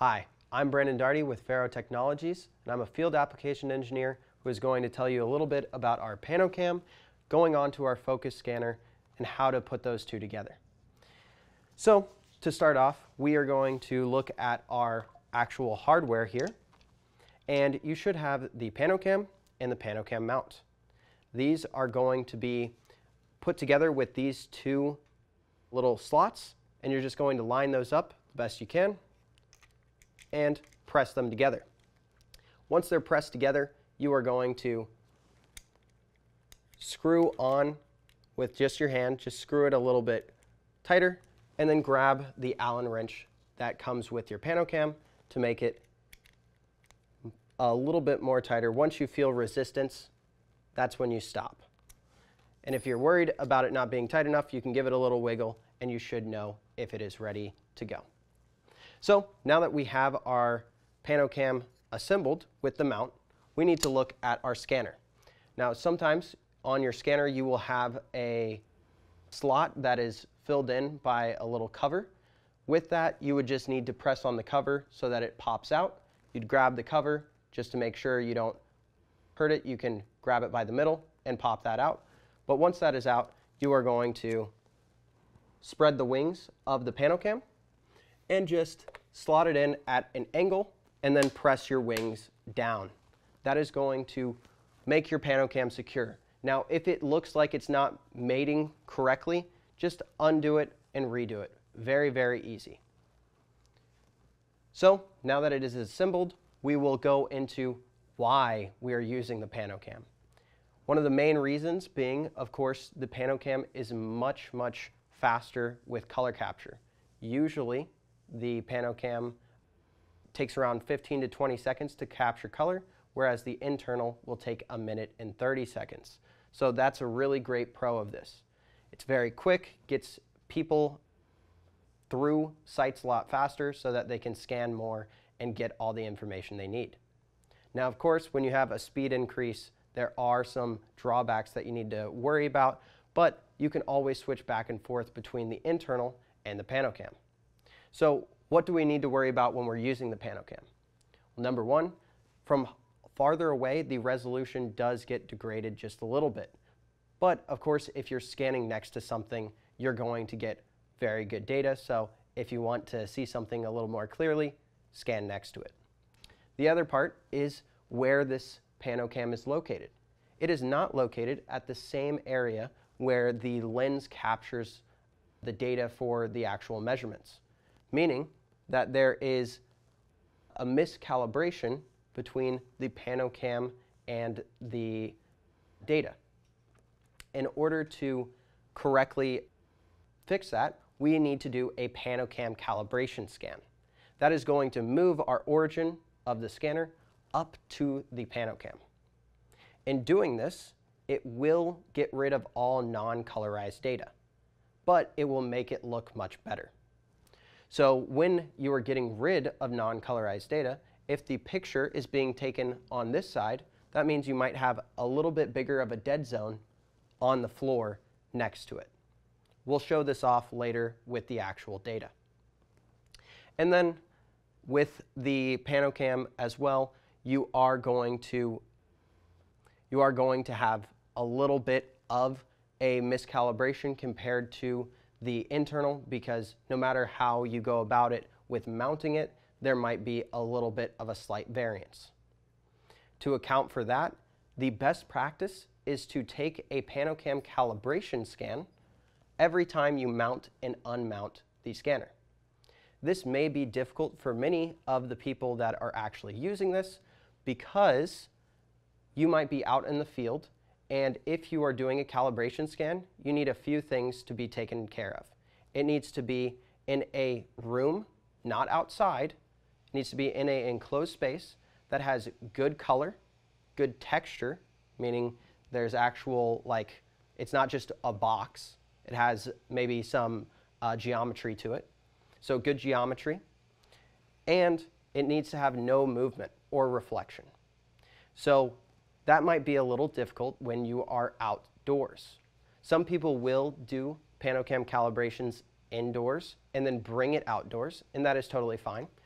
Hi, I'm Brandon Daugherty with FARO Technologies, and I'm a field application engineer who is going to tell you a little bit about our PanoCam, going on to our Focus Scanner, and how to put those two together. So, to start off, we are going to look at our actual hardware here, and you should have the PanoCam and the PanoCam mount. These are going to be put together with these two little slots, and you're just going to line those up the best you can and press them together. Once they're pressed together, you are going to screw on with just your hand, just screw it a little bit tighter, and then grab the Allen wrench that comes with your PanoCam to make it a little bit more tighter. Once you feel resistance, that's when you stop. And if you're worried about it not being tight enough, you can give it a little wiggle and you should know if it is ready to go. So now that we have our PanoCam assembled with the mount, we need to look at our scanner. Now sometimes on your scanner you will have a slot that is filled in by a little cover. With that, you would just need to press on the cover so that it pops out. You'd grab the cover just to make sure you don't hurt it. You can grab it by the middle and pop that out. But once that is out, you are going to spread the wings of the PanoCam and just slot it in at an angle and then press your wings down. That is going to make your PanoCam secure. Now, if it looks like it's not mating correctly, just undo it and redo it. Very, very easy. So now that it is assembled, we will go into why we are using the PanoCam. One of the main reasons being, of course, the PanoCam is much, much faster with color capture. Usually, the PanoCam takes around 15 to 20 seconds to capture color, whereas the internal will take a minute and 30 seconds. So that's a really great pro of this. It's very quick, gets people through sites a lot faster so that they can scan more and get all the information they need. Now, of course, when you have a speed increase, there are some drawbacks that you need to worry about, but you can always switch back and forth between the internal and the PanoCam. So what do we need to worry about when we're using the PanoCam? Well, number one, from farther away, the resolution does get degraded just a little bit. But of course, if you're scanning next to something, you're going to get very good data. So if you want to see something a little more clearly, scan next to it. The other part is where this PanoCam is located. It is not located at the same area where the lens captures the data for the actual measurements, meaning that there is a miscalibration between the PanoCam and the data. In order to correctly fix that, we need to do a PanoCam calibration scan. That is going to move our origin of the scanner up to the PanoCam. In doing this, it will get rid of all non-colorized data, but it will make it look much better. So when you are getting rid of non-colorized data, if the picture is being taken on this side, that means you might have a little bit bigger of a dead zone on the floor next to it. We'll show this off later with the actual data. And then with the PanoCam as well, you are going to have a little bit of a miscalibration compared to the internal, because no matter how you go about it with mounting it, there might be a little bit of a slight variance. To account for that, the best practice is to take a PanoCam calibration scan every time you mount and unmount the scanner. This may be difficult for many of the people that are actually using this because you might be out in the field, and if you are doing a calibration scan, you need a few things to be taken care of. It needs to be in a room, not outside. It needs to be in an enclosed space that has good color, good texture, meaning there's actual, like, it's not just a box. It has maybe some geometry to it. So good geometry. And it needs to have no movement or reflection. So that might be a little difficult when you are outdoors. Some people will do PanoCam calibrations indoors and then bring it outdoors, and that is totally fine.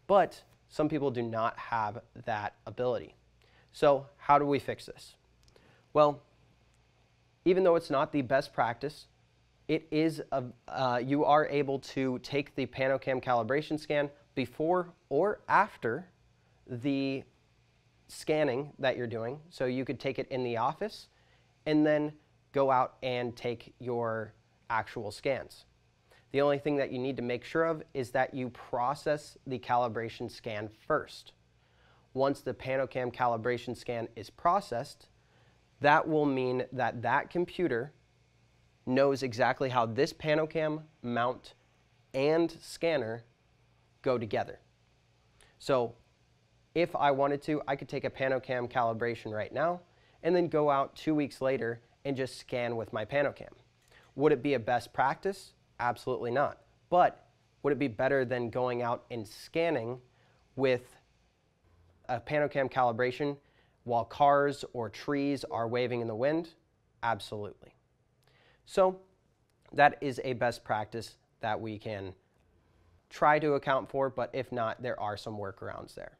but some people do not have that ability. So how do we fix this? Well, even though it's not the best practice, it is you are able to take the PanoCam calibration scan before or after the scanning that you're doing. So you could take it in the office and then go out and take your actual scans. The only thing that you need to make sure of is that you process the calibration scan first. Once the PanoCam calibration scan is processed, that will mean that that computer knows exactly how this PanoCam mount and scanner go together. So if I wanted to, I could take a PanoCam calibration right now and then go out 2 weeks later and just scan with my PanoCam. Would it be a best practice? Absolutely not. But would it be better than going out and scanning with a PanoCam calibration while cars or trees are waving in the wind? Absolutely. So that is a best practice that we can try to account for, but if not, there are some workarounds there.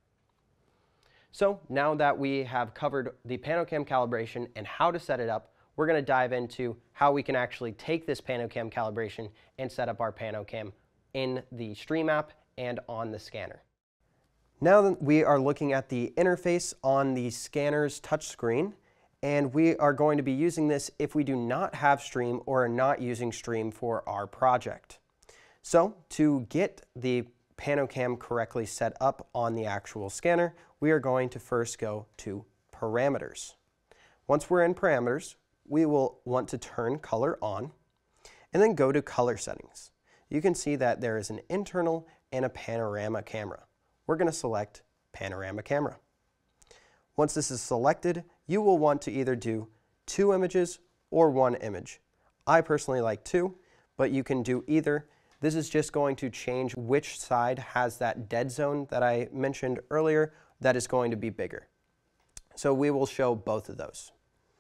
So now that we have covered the PanoCam calibration and how to set it up, we're going to dive into how we can actually take this PanoCam calibration and set up our PanoCam in the Stream app and on the scanner. Now that we are looking at the interface on the scanner's touchscreen, and we are going to be using this if we do not have Stream or are not using Stream for our project. So to get the PanoCam correctly set up on the actual scanner, we are going to first go to Parameters. Once we're in Parameters, we will want to turn color on and then go to color settings. You can see that there is an internal and a panorama camera. We're going to select panorama camera. Once this is selected, you will want to either do 2 images or 1 image. I personally like 2, but you can do either. This is just going to change which side has that dead zone that I mentioned earlier that is going to be bigger. So we will show both of those.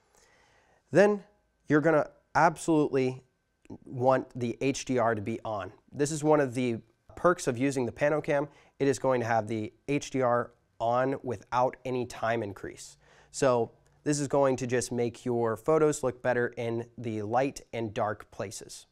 Then you're going to absolutely want the HDR to be on. This is one of the perks of using the PanoCam. It is going to have the HDR on without any time increase. So this is going to just make your photos look better in the light and dark places.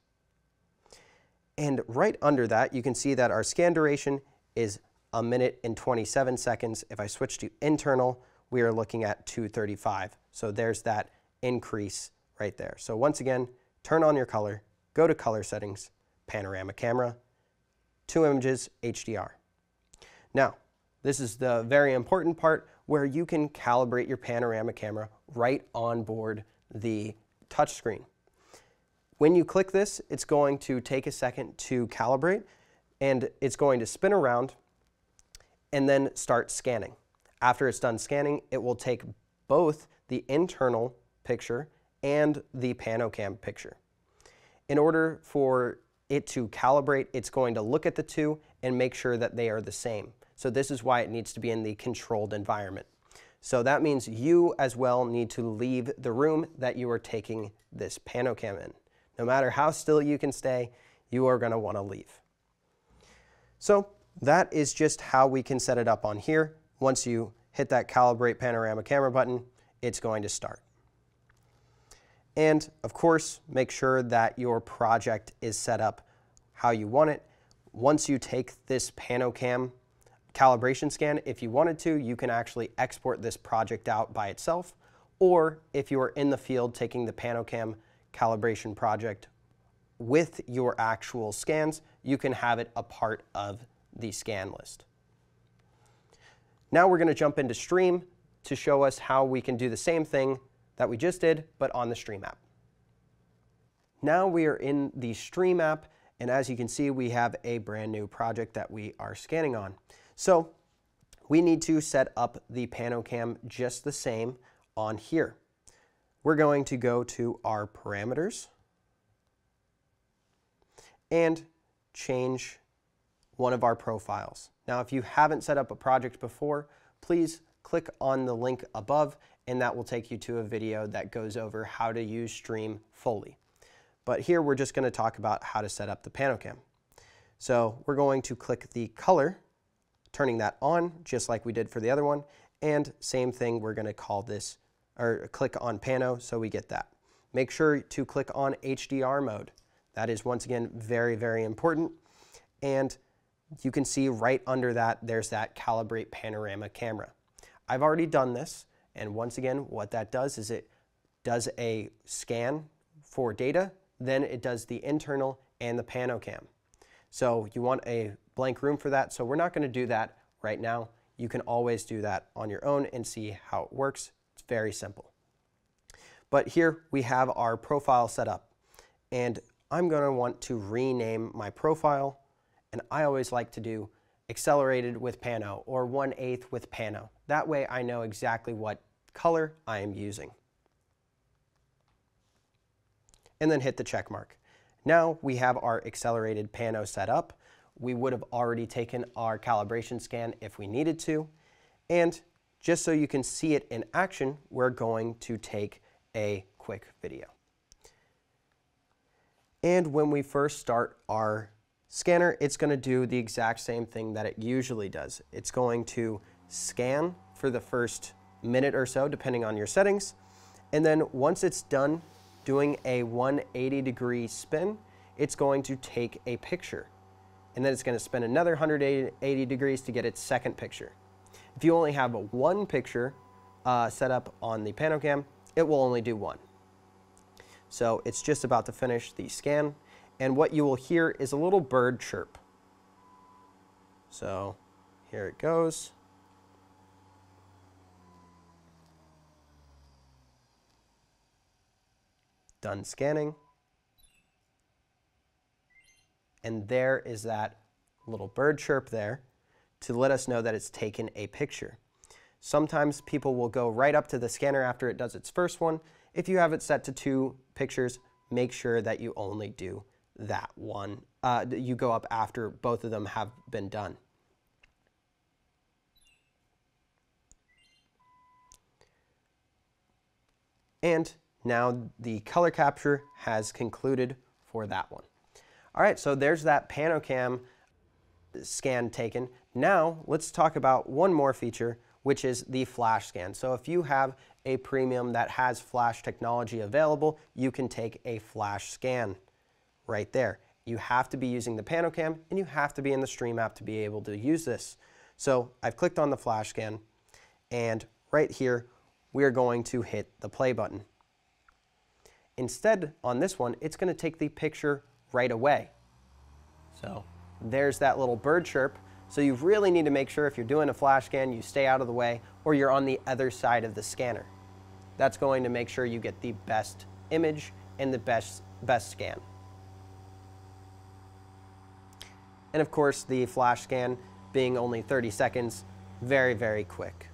And right under that, you can see that our scan duration is 1 minute and 27 seconds. If I switch to internal, we are looking at 2:35. So there's that increase right there. So once again, turn on your color, go to color settings, panorama camera, 2 images, HDR. Now, this is the very important part where you can calibrate your panorama camera right on board the touchscreen. When you click this, it's going to take a second to calibrate, and it's going to spin around and then start scanning. After it's done scanning, it will take both the internal picture and the PanoCam picture. In order for it to calibrate, it's going to look at the two and make sure that they are the same. So this is why it needs to be in the controlled environment. So that means you as well need to leave the room that you are taking this PanoCam in. No matter how still you can stay, you are going to want to leave. So that is just how we can set it up on here. Once you hit that Calibrate Panorama Camera button, it's going to start. And of course, make sure that your project is set up how you want it. Once you take this PanoCam calibration scan, if you wanted to, you can actually export this project out by itself, or if you are in the field taking the PanoCam calibration project with your actual scans, you can have it a part of the scan list. Now we're going to jump into Stream to show us how we can do the same thing that we just did, but on the Stream app. Now we are in the Stream app, and as you can see, we have a brand new project that we are scanning on. So we need to set up the PanoCam just the same on here. We're going to go to our parameters and change one of our profiles. Now, if you haven't set up a project before, please click on the link above, and that will take you to a video that goes over how to use Stream fully. But here we're just going to talk about how to set up the PanoCam. So we're going to click the color turning that on, just like we did for the other one. And same thing, we're going to call this, or click on Pano, so we get that. Make sure to click on HDR mode. That is, once again, very, very important. And you can see right under that, there's that Calibrate Panorama camera. I've already done this, and once again, what that does is it does a scan for data, then it does the internal and the PanoCam. So you want a blank room for that, so we're not going to do that right now. You can always do that on your own and see how it works. It's very simple. But here we have our profile set up, and I'm going to want to rename my profile, and I always like to do accelerated with Pano or 1/8 with Pano. That way I know exactly what color I am using. And then hit the check mark. Now we have our accelerated Pano set up. We would have already taken our calibration scan if we needed to. And just so you can see it in action, we're going to take a quick video. And when we first start our scanner, it's going to do the exact same thing that it usually does. It's going to scan for the first minute or so, depending on your settings. And then once it's done doing a 180-degree spin, it's going to take a picture. And then it's going to spin another 180 degrees to get its second picture. If you only have one picture set up on the PanoCam, it will only do one. So it's just about to finish the scan, and what you will hear is a little bird chirp. So here it goes. Done scanning. And there is that little bird chirp there to let us know that it's taken a picture. Sometimes people will go right up to the scanner after it does its first one. If you have it set to 2 pictures, make sure that you only do that one. You go up after both of them have been done. And now the color capture has concluded for that one. All right, so there's that PanoCam scan taken. Now let's talk about one more feature, which is the flash scan. So if you have a premium that has flash technology available, you can take a flash scan right there. You have to be using the PanoCam, and you have to be in the Stream app to be able to use this. So I've clicked on the flash scan, and right here we are going to hit the play button. Instead, on this one, it's going to take the picture right away. So there's that little bird chirp. So you really need to make sure if you're doing a flash scan, you stay out of the way, or you're on the other side of the scanner. That's going to make sure you get the best image and the best scan. And of course, the flash scan being only 30 seconds, very, very quick.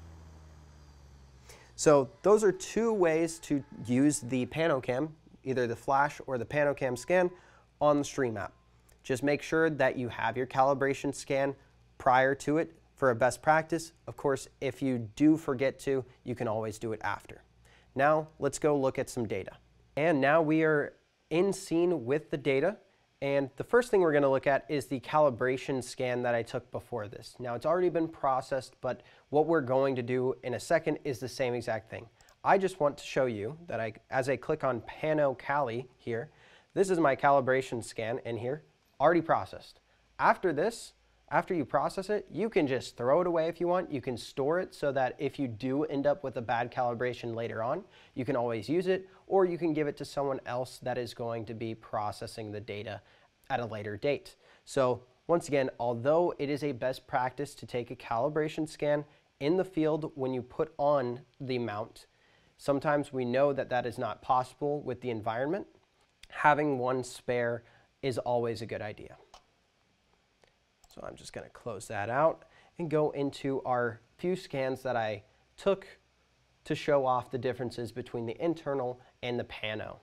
So those are 2 ways to use the PanoCam, either the flash or the PanoCam scan on the Stream app. Just make sure that you have your calibration scan prior to it for a best practice. Of course, if you do forget to, you can always do it after. Now let's go look at some data. And now we are in scene with the data. And the first thing we're going to look at is the calibration scan that I took before this. Now it's already been processed, but what we're going to do in a second is the same exact thing. I just want to show you that as I click on Pano Cali here, this is my calibration scan in here, already processed. After this, after you process it, you can just throw it away if you want. You can store it so that if you do end up with a bad calibration later on, you can always use it, or you can give it to someone else that is going to be processing the data at a later date. So once again, although it is a best practice to take a calibration scan in the field when you put on the mount, sometimes we know that that is not possible with the environment. Having one spare is always a good idea. So I'm just going to close that out and go into our few scans that I took to show off the differences between the internal and the pano.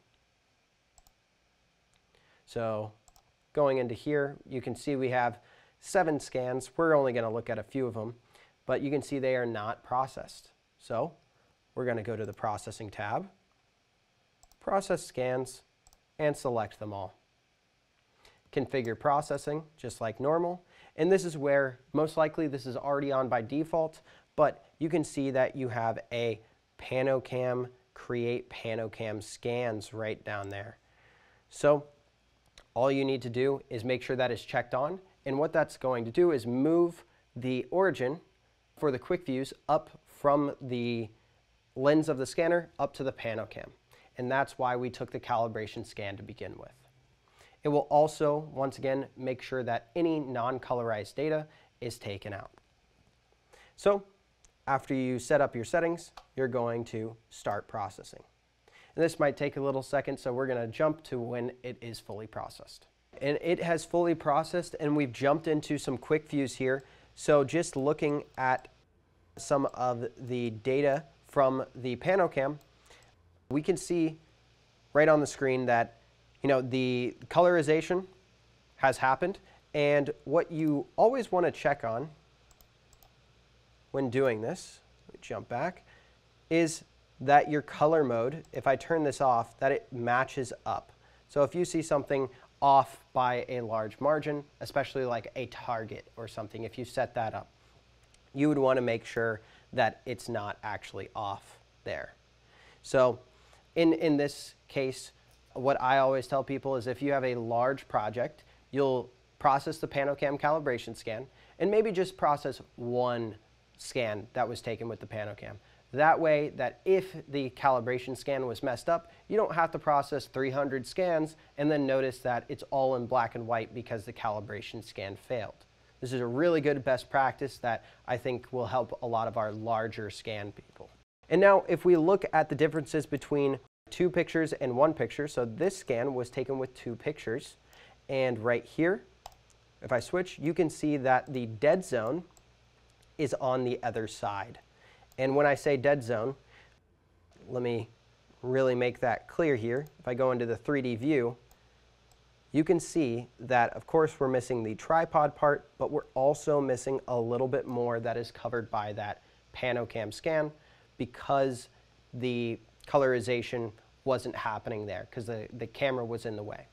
So going into here, you can see we have 7 scans. We're only going to look at a few of them, but you can see they are not processed. So we're going to go to the Processing tab, Process Scans, and select them all. Configure processing, just like normal. And this is where, most likely, this is already on by default, but you can see that you have a PanoCam, create PanoCam scans right down there. So all you need to do is make sure that is checked on. And what that's going to do is move the origin for the quick views up from the lens of the scanner up to the PanoCam. And that's why we took the calibration scan to begin with. It will also, once again, make sure that any non-colorized data is taken out. So after you set up your settings, you're going to start processing. And this might take a little second, so we're going to jump to when it is fully processed. And it has fully processed, and we've jumped into some quick views here. So just looking at some of the data from the PanoCam, we can see right on the screen that the colorization has happened. And what you always want to check on when doing this, let me jump back, is that your color mode, if I turn this off, that it matches up. So if you see something off by a large margin, especially like a target or something, if you set that up, you would want to make sure that it's not actually off there. So in this case, what I always tell people is if you have a large project, you'll process the PanoCam calibration scan and maybe just process one scan that was taken with the PanoCam. That way that if the calibration scan was messed up, you don't have to process 300 scans and then notice that it's all in black and white because the calibration scan failed. This is a really good best practice that I think will help a lot of our larger scan people. And now if we look at the differences between 2 pictures and 1 picture, so this scan was taken with 2 pictures, and right here, if I switch, you can see that the dead zone is on the other side. And when I say dead zone, let me really make that clear here. If I go into the 3D view, you can see that, of course, we're missing the tripod part, but we're also missing a little bit more that is covered by that PanoCam scan because the colorization wasn't happening there because the camera was in the way,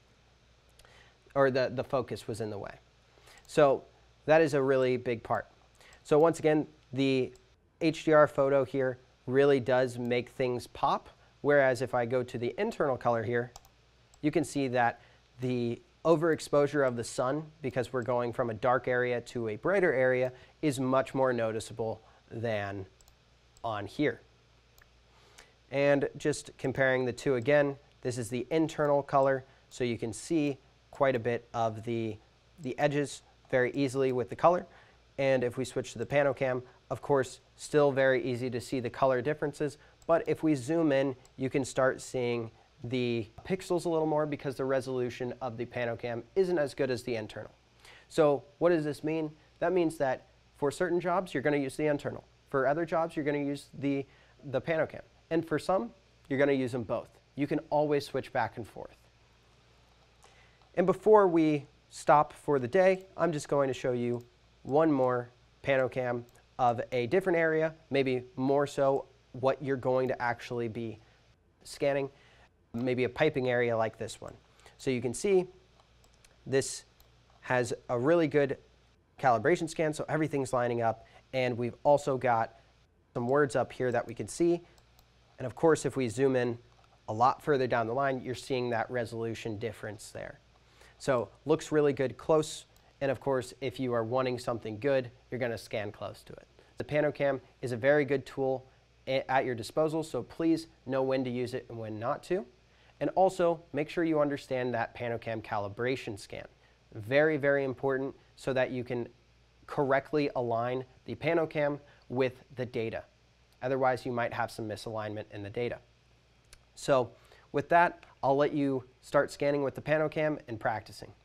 or the focus was in the way. So that is a really big part. So once again, the HDR photo here really does make things pop, whereas if I go to the internal color here, you can see that the overexposure of the sun, because we're going from a dark area to a brighter area, is much more noticeable than on here. And just comparing the two again, this is the internal color, so you can see quite a bit of the edges very easily with the color. And if we switch to the PanoCam, of course, still very easy to see the color differences, but if we zoom in, you can start seeing the pixels a little more because the resolution of the PanoCam isn't as good as the internal. So what does this mean? That means that for certain jobs, you're going to use the internal. For other jobs, you're going to use the PanoCam. And for some, you're going to use them both. You can always switch back and forth. And before we stop for the day, I'm just going to show you one more PanoCam of a different area, maybe more so what you're going to actually be scanning, maybe a piping area like this one. So you can see this has a really good calibration scan, so everything's lining up, and we've also got some words up here that we can see. And of course, if we zoom in a lot further down the line, you're seeing that resolution difference there. So looks really good close. And of course, if you are wanting something good, you're going to scan close to it. The PanoCam is a very good tool at your disposal, so please know when to use it and when not to. And also, make sure you understand that PanoCam calibration scan. Very, very important so that you can correctly align the PanoCam with the data. Otherwise, you might have some misalignment in the data. So with that, I'll let you start scanning with the PanoCam and practicing.